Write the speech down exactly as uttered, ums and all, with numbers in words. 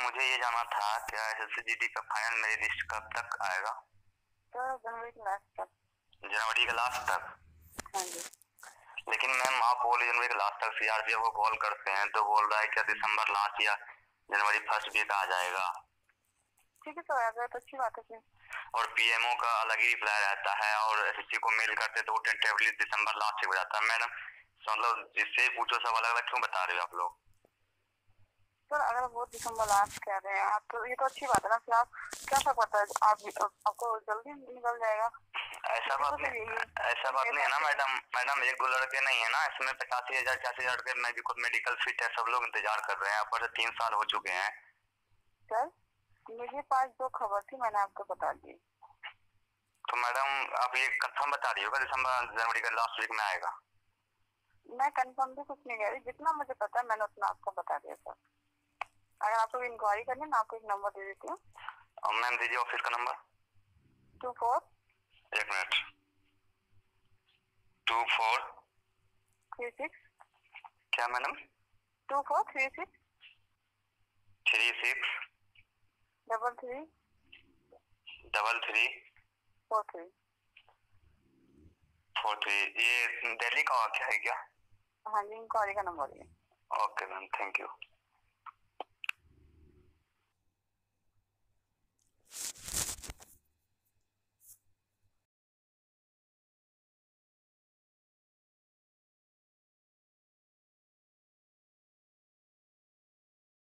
मुझे ये जानना था क्या एसएससी जीडी का फाइनल मेरी लिस्ट कब तक आएगा? तो जनवरी के लास्ट तक। जनवरी के लास्ट तक? हाँ जी। लेकिन मैम आप बोले जनवरी के लास्ट तक, सीआरपीएफ को कॉल करते हैं तो बोल रहा है क्या दिसंबर लास्ट या जनवरी फर्स्ट वीक आ जाएगा। ठीक है, तो आ गया तो अच्छी बात है फिर। और पीएमओ का अलग ही रिप्लाई रहता है और एसएससी को मेल करते तो वो टेंटेटिवली दिसंबर लास्ट हो जाता है। मैडम मतलब जिससे पूछो सब अलग अलग क्यों बता रहे हो आप लोग? सर अगर वो दिसंबर लास्ट कह रहे हैं आप तो ये तो अच्छी बात है ना। फिर आप क्या सा पता है आप आपको जल्दी निकल जाएगा। ऐसा बात नहीं, ऐसा बात नहीं है ना मैडम। मैडम एक दो लड़के नहीं है ना इसमें, पचासी हजार छियासी हजार के मैं भी खुद मेडिकल फिट है, सब लोग इंतजार कर रहे हैं। ऊपर से तीन साल हो चुके हैं। सर मेरे पास जो खबर थी मैंने आपको बता दी। तो मैडम आप ये कंफर्म बता रही होगा दिसंबर जनवरी का लास्ट वीक में आएगा? मैं कंफर्म भी कुछ नहीं कह रही, जितना मुझे पता है मैंने उतना आपको बता दिया सर। अगर आपको इंक्वायरी करनी है मैं आपको एक नंबर दे देती हूँ। मैम दीजिए ऑफिस का नंबर। टू फोर एक मिनट, टू फोर थ्री सिक्स क्या madam? Two four three six three six double three double three four three four three ये दिल्ली का क्या है क्या? हाँ जी, इंक्वायरी का नंबर है। Okay ma'am, thank you.